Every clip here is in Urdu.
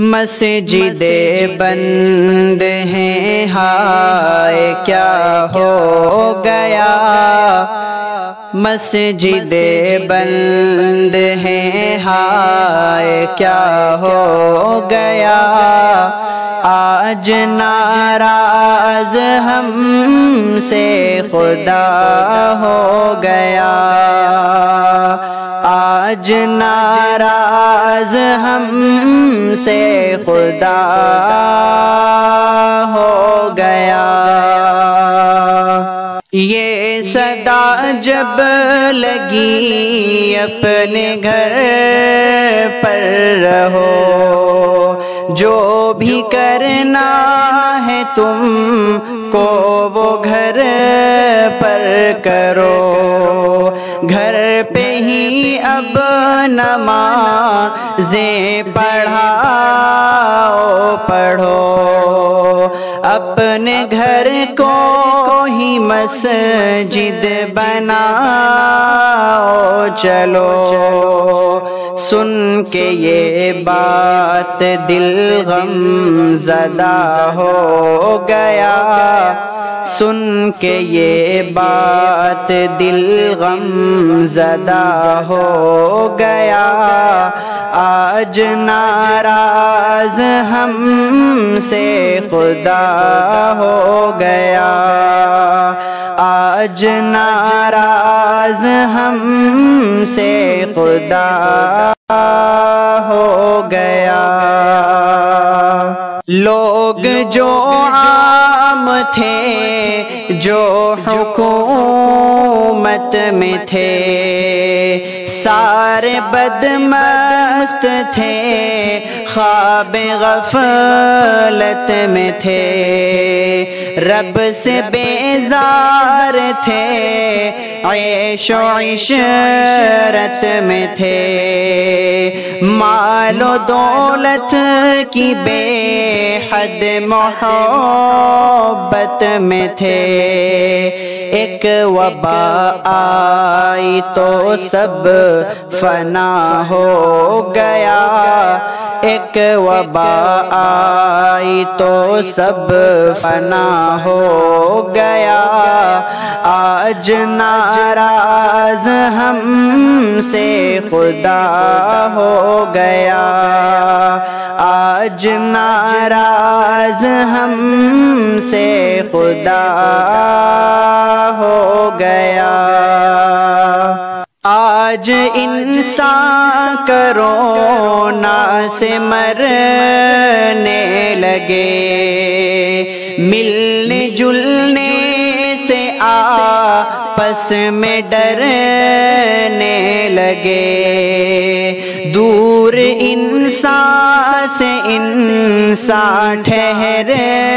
مسجد بند ہیں ہائے کیا ہو گیا، مسجد بند ہیں ہائے کیا ہو گیا، آج ناراض ہم سے خدا ہو گیا، آج ناراض ہم سے خدا ہو گیا۔ یہ صدا جب لگی اپنے گھر پر رہو، جو بھی کرنا ہے تم کو وہ گھر پر کرو، گھر پہ ہی اب نمازیں پڑھو، اپنے گھر کو ہی مسجد بناؤ چلو۔ سن کے یہ بات دل غم زدہ ہو گیا، سن کے یہ بات دل غم زدہ ہو گیا، آج ناراض ہم سے خدا ہو گیا، آج ناراض ہم سے خدا ہو گیا۔ لوگ جو عام تھے، جو حکومت میں تھے، سارے بدمست تھے، خواب غفلت میں تھے، رب سے بیزار تھے، عیش و عشرت میں تھے، مال و دولت کی بے حد محبت میں تھے، ایک وبا آئی تو سب فنا ہو گیا، ایک وبا آئی تو سب فنا ہو گیا، آج ناراض ہم سے خدا ہو گیا، آج ناراض ہم سے خدا ہو گیا۔ آج انسان کرونا سے مرنے لگے، ملنے جلنے سے آپس میں ڈرنے لگے، دور انسان سے انسان ٹھہرنے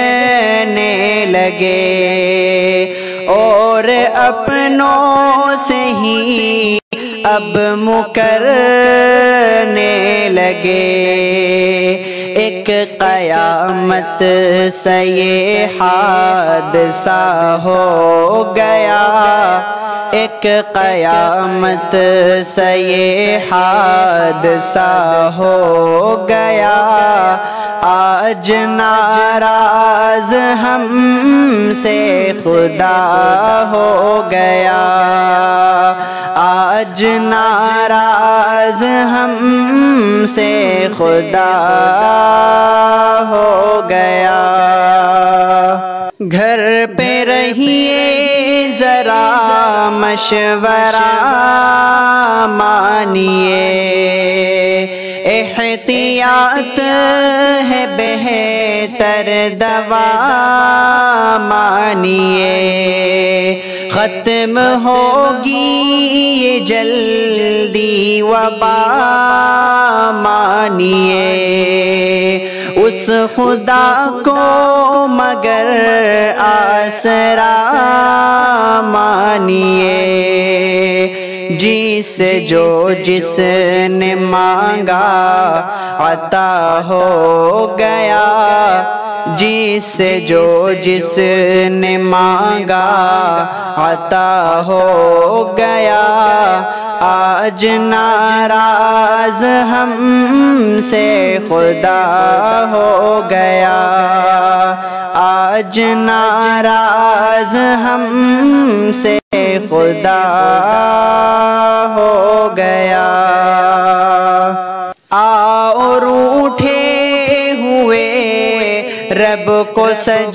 لگے، اور اپنوں سے ہی اب مکرنے لگے، ایک قیامت سے یہ حادثہ ہو گیا، ایک قیامت سے یہ حادثہ ہو گیا، آج ناراض ہم سے خدا ہو گیا، آج ناراض ہم سے خدا ہو گیا۔ گھر پہ رہیے ذرا مشورہ مانیے، احتیاط ہے بہتر دوا مانیے، ختم ہوگی یہ جلدی وبا مانیے، اس خدا کو مگر آسرا مانیے، جس جو جس نے مانگا عطا ہو گیا، جس سے جو جس نے مانگا عطا ہو گیا، آج ناراض ہم سے خدا ہو گیا، آج ناراض ہم سے خدا ہو گیا۔ آؤ روٹھے ہوئے رب کو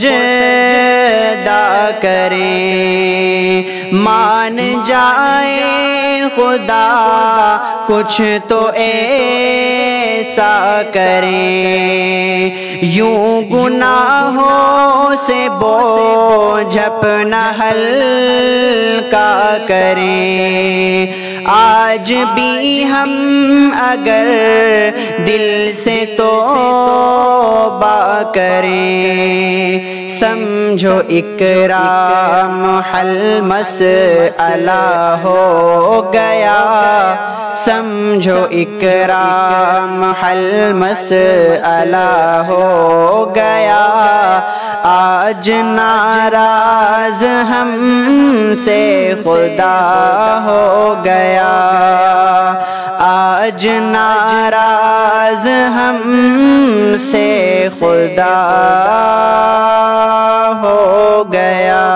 سجدہ کریں، مان جائے خدا کچھ تو ایسا کریں، یوں گناہوں سے بوجھ اپنا ہلکا کریں، آج بھی ہم اگر دل سے توبہ کریں، سمجھو اکرام حل مسئلہ ہو گیا، سمجھو اکرام حل مسئلہ ہو گیا، آج ناراض ہم سے خدا ہو گیا، آج ناراض ہم سے خدا ہو گیا۔